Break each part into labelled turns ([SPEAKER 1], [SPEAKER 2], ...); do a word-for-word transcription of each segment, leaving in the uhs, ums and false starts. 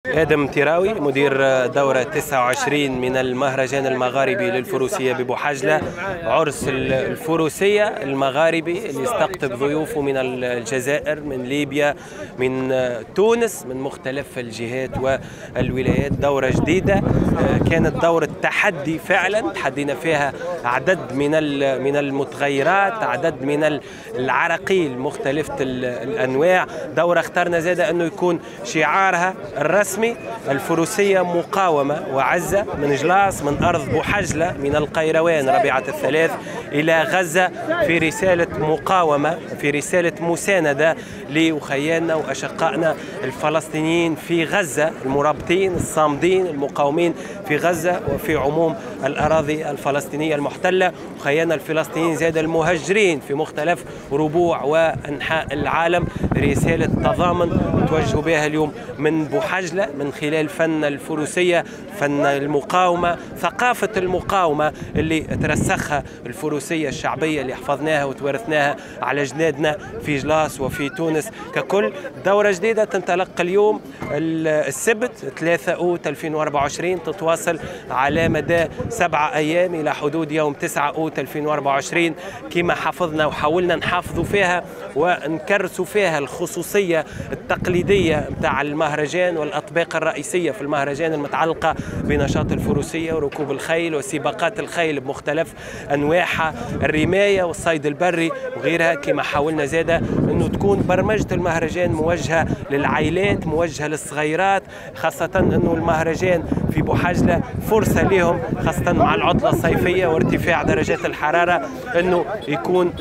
[SPEAKER 1] آدم تراوي مدير دورة تسعة وعشرين من المهرجان المغاربي للفروسية ببوحجلة، عرس الفروسية المغاربي اللي يستقطب ضيوفه من الجزائر، من ليبيا، من تونس، من مختلف الجهات والولايات. دورة جديدة كانت دورة تحدي فعلا، تحدينا فيها عدد من من المتغيرات، عدد من العراقيل مختلفة الأنواع. دورة اخترنا زادة أنه يكون شعارها الرسمي الفروسية مقاومة وعزة، من جلاص، من أرض بوحجلة، من القيروان ربيعة الثلاث إلى غزة، في رسالة مقاومة، في رسالة مساندة لأخياننا وأشقائنا الفلسطينيين في غزة، المرابطين الصامدين المقاومين في غزة وفي عموم الأراضي الفلسطينية المحتلة، أخياننا الفلسطينيين زاد المهجرين في مختلف ربوع وأنحاء العالم. رسالة تضامن توجه بها اليوم من بوحجلة من خلال فن الفروسية، فن المقاومة، ثقافة المقاومة اللي ترسخها الفروسية الشعبية اللي حفظناها وتوارثناها على جنادنا في جلاص وفي تونس ككل. دورة جديدة تنطلق اليوم السبت ثلاثة أوت ألفين وأربعة وعشرين، تتواصل على مدى سبعة أيام إلى حدود يوم تسعة أوت ألفين وأربعة وعشرين، كما حفظنا وحاولنا نحافظوا فيها ونكرسوا فيها الخصوصية التقليدية متاع المهرجان والأطباق الرئيسية في المهرجان المتعلقة بنشاط الفروسية وركوب الخيل وسباقات الخيل بمختلف أنواعها، الرماية والصيد البري وغيرها. كما حاولنا زادة أنه تكون برمجة المهرجان موجهة للعائلات، موجهة للصغيرات، خاصة أنه المهرجان في بوحجلة فرصة لهم خاصة مع العطلة الصيفية وارتفاع درجات الحرارة أنه يكون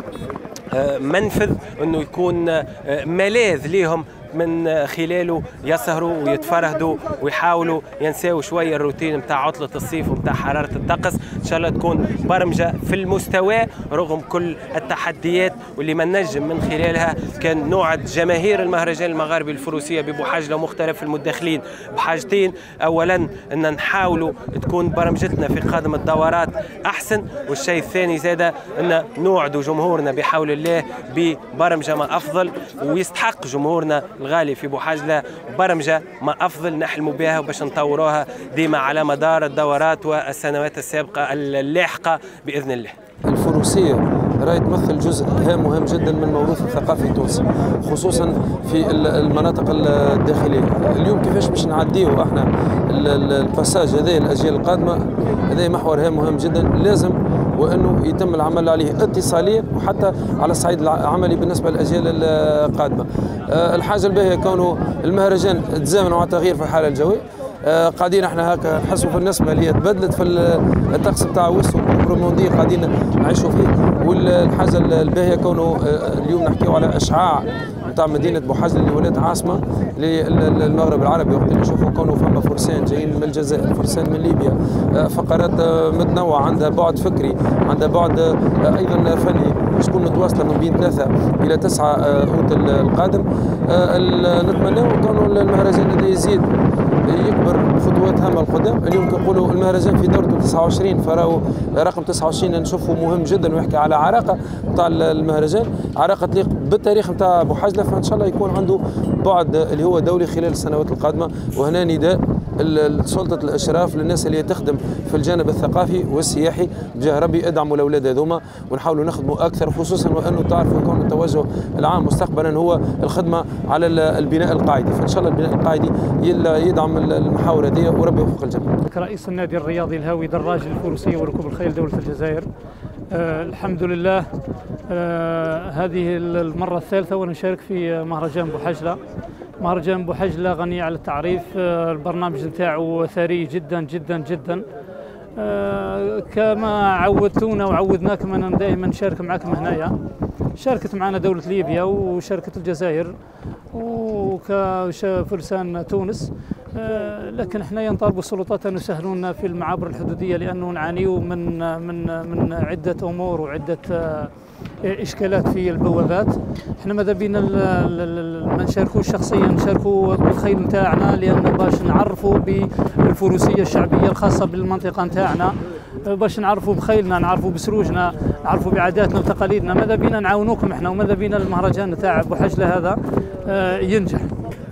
[SPEAKER 1] منفذ، أنه يكون ملاذ لهم من خلاله يسهروا ويتفرهدوا ويحاولوا ينساوا شويه الروتين نتاع عطله الصيف ونتاع حراره الطقس. ان شاء الله تكون برمجه في المستوى رغم كل التحديات، واللي ما نجم من خلالها كان نوعد جماهير المهرجان المغاربي للفروسيه ببوحجلة ومختلف المداخلين بحاجتين. اولا ان نحاولوا تكون برمجتنا في قادم الدورات احسن، والشيء الثاني زاده ان نوعدوا جمهورنا بحول الله ببرمجه ما افضل، ويستحق جمهورنا الغالي في بوحجلة برمجة ما أفضل نحلموا بها وباش نطوروها ديما على مدار الدورات والسنوات السابقة اللاحقة بإذن الله.
[SPEAKER 2] الفروسية راهي تمثل جزء هام مهم جدا من الموروث الثقافي التونسي، خصوصا في المناطق الداخلية. اليوم كيفاش باش نعديو احنا الباساج هذا الأجيال القادمة، هذا محور هام مهم جدا لازم وانه يتم العمل عليه اتصاليا وحتى على الصعيد العملي بالنسبه للاجيال القادمه. الحاجه الباهيه كونه المهرجان تزامن مع تغيير في الحاله الجويه، قاعدين احنا هكا نحسوا في النسمه اللي هي تبدلت في الطقس بتاع وسط بروموندي قاعدين نعيشوا فيه. والحاجه الباهيه كونه اليوم نحكيو على اشعاع نتاع مدينه بوحجلة اللي ولات عاصمه للمغرب العربي، وقت اللي نشوفوا كونه فما فرسان جايين من الجزائر، فرسان من ليبيا، فقرات متنوعه عندها بعد فكري، عندها بعد ايضا فني، تكون متواصله من بين ثلاثه الى تسعه اوت القادم. نتمنى كونه المهرجان هذا يزيد يكبر خطوات هامه القدام. اليوم كنقولوا المهرجان في دورته تسعة وعشرين، فراهو رقم تسعة وعشرين نشوفه مهم جدا ويحكي على عراقه نتاع المهرجان، عراقه تليق بالتاريخ نتاع بوحجلة، فان شاء الله يكون عنده بعد اللي هو دولي خلال السنوات القادمه. وهنا نداء سلطه الاشراف للناس اللي تخدم في الجانب الثقافي والسياحي بجاه ربي ادعموا الاولاد هذوما ونحاولوا نخدموا اكثر، خصوصا وانه تعرفوا يكون التوجه العام مستقبلا هو الخدمه على البناء القاعدي، فان شاء الله البناء القاعدي يدعم المحاور هذه وربي يوفق الجميع.
[SPEAKER 3] رئيس النادي الرياضي الهاوي دراج للفروسيه وركوب الخيل دوله الجزائر. آه الحمد لله، آه هذه المره الثالثه ونشارك في مهرجان بوحجلة. مهرجان بوحجلة غني على التعريف، آه البرنامج نتاعو ثري جدا جدا جدا، آه كما عودتونا وعودناكم أن دائما نشارك معكم هنايا. شاركت معنا دولة ليبيا وشاركت الجزائر وكفرسان تونس، آه لكن احنا نطالب السلطات ان يسهلونا في المعابر الحدوديه، لانه نعانيو من من من عده امور وعده آه اشكالات في البوابات. احنا ماذا بينا ما نشاركوش شخصيا، نشاركوا بالخيل نتاعنا، لان باش نعرفوا بالفروسيه الشعبيه الخاصه بالمنطقه نتاعنا، باش نعرفوا بخيلنا، نعرفوا بسروجنا، نعرفوا بعاداتنا وتقاليدنا. ماذا بينا نعاونوكم احنا، وماذا بينا المهرجان نتاع بوحجلة هذا ينجح.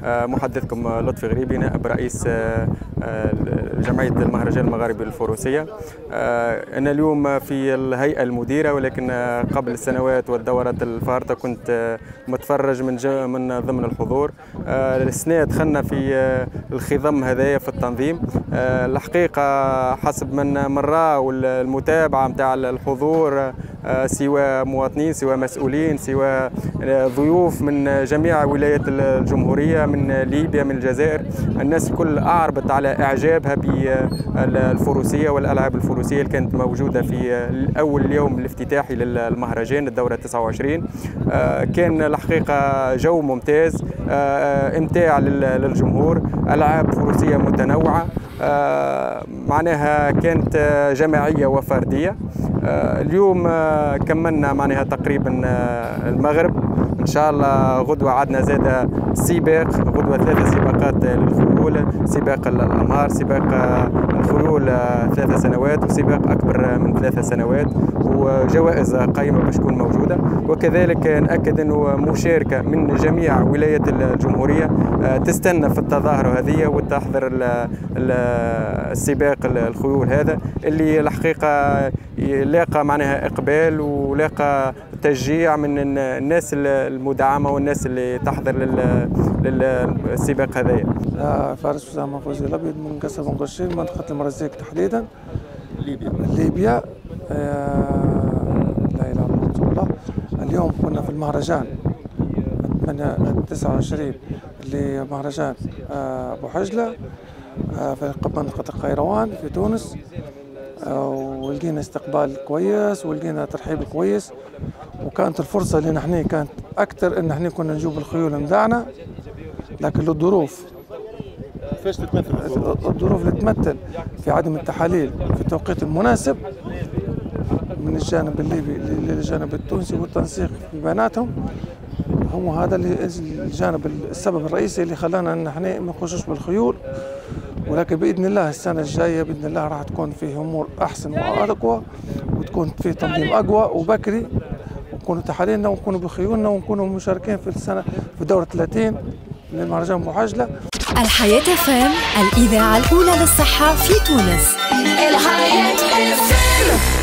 [SPEAKER 4] محدثكم لطفي غريبي نائب رئيس جمعية المهرجان المغاربي للفروسية. أنا اليوم في الهيئة المديرة، ولكن قبل السنوات والدورات الفارطة كنت متفرج من من ضمن الحضور. السنة دخلنا في الخضم هذايا في التنظيم. الحقيقة حسب من مرة والمتابعة متاع الحضور، سواء مواطنين سواء مسؤولين سواء ضيوف من جميع ولايات الجمهورية، من ليبيا من الجزائر، الناس الكل أعربت على إعجابها بالفروسية والألعاب الفروسية اللي كانت موجودة في أول يوم الافتتاحي للمهرجان الدورة تسعة وعشرين. كان الحقيقة جو ممتاز، امتاع للجمهور، ألعاب فروسية متنوعة، معناها كانت جماعية وفردية. اليوم كملنا معناها تقريبا المغرب، ان شاء الله غدوه عندنا زاد سباق، غدوه ثلاثه سباقات للخيول، سباق الانهار، سباق الخيول ثلاث سنوات، وسباق اكبر من ثلاث سنوات، وجوائز قائمه باش تكون موجوده. وكذلك ناكد انه مشاركه من جميع ولايات الجمهوريه تستنى في التظاهره هذه وتحضر السباق الخيول هذا اللي الحقيقه لاقى معناها اقبال ولاقى تشجيع من الناس المدعمه والناس اللي تحضر للسباق هذايا.
[SPEAKER 2] فارس أسامة فوزي الأبيض من قصر بن قشير، منطقة المرزيق تحديدا،
[SPEAKER 4] ليبيا.
[SPEAKER 2] ليبيا. لا إله إلا الله. اليوم كنا في المهرجان من تسعة وعشرين لمهرجان أبو حجلة في منطقة القيروان في تونس، ولقينا استقبال كويس ولقينا ترحيب كويس، وكانت الفرصة اللي نحن كانت أكثر إن نحن كنا نجوب الخيول متاعنا، لكن الظروف
[SPEAKER 4] كيفاش تتمثل
[SPEAKER 2] الظروف اللي تمثل في عدم التحاليل في التوقيت المناسب من الجانب الليبي للجانب التونسي والتنسيق بيناتهم، هو هذا الجانب السبب الرئيسي اللي خلانا ان نحن ما نخشوش بالخيول. ولكن باذن الله السنه الجايه باذن الله راح تكون فيه امور احسن واقوى، وتكون فيه تنظيم اقوى وبكري، ونكونوا تحاليلنا ونكونوا بخيولنا ونكونوا مشاركين في السنه في دوره ثلاثين للمهرجان أبو حجلة.
[SPEAKER 5] الحياة اف ام، الإذاعة الأولى للصحة في تونس. الحياة اف ام.